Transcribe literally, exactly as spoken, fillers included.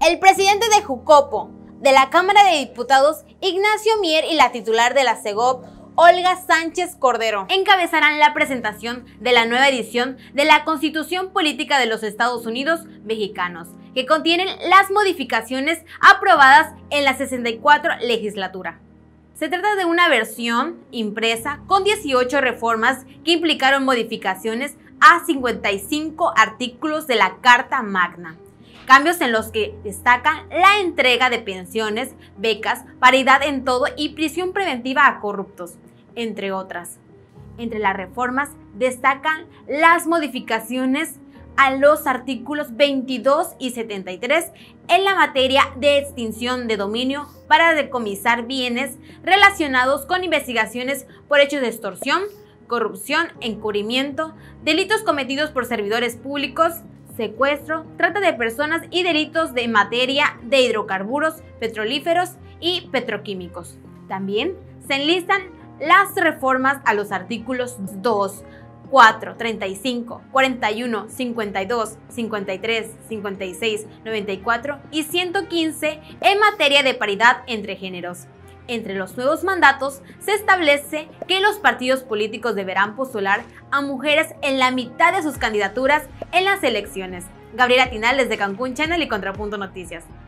El presidente de Jucopo, de la Cámara de Diputados, Ignacio Mier, y la titular de la Segov, Olga Sánchez Cordero, encabezarán la presentación de la nueva edición de la Constitución Política de los Estados Unidos Mexicanos, que contienen las modificaciones aprobadas en la sesenta y cuatro legislatura. Se trata de una versión impresa con dieciocho reformas que implicaron modificaciones a cincuenta y cinco artículos de la Carta Magna. Cambios en los que destacan la entrega de pensiones, becas, paridad en todo y prisión preventiva a corruptos, entre otras. Entre las reformas destacan las modificaciones a los artículos veintidós y setenta y tres en la materia de extinción de dominio para decomisar bienes relacionados con investigaciones por hechos de extorsión, corrupción, encubrimiento, delitos cometidos por servidores públicos, secuestro, trata de personas y delitos de materia de hidrocarburos, petrolíferos y petroquímicos. También se enlistan las reformas a los artículos dos, cuatro, treinta y cinco, cuarenta y uno, cincuenta y dos, cincuenta y tres, cincuenta y seis, noventa y cuatro y ciento quince en materia de paridad entre géneros. Entre los nuevos mandatos se establece que los partidos políticos deberán postular a mujeres en la mitad de sus candidaturas en las elecciones. Gabriela Tinal, desde Cancún Channel y Contrapunto Noticias.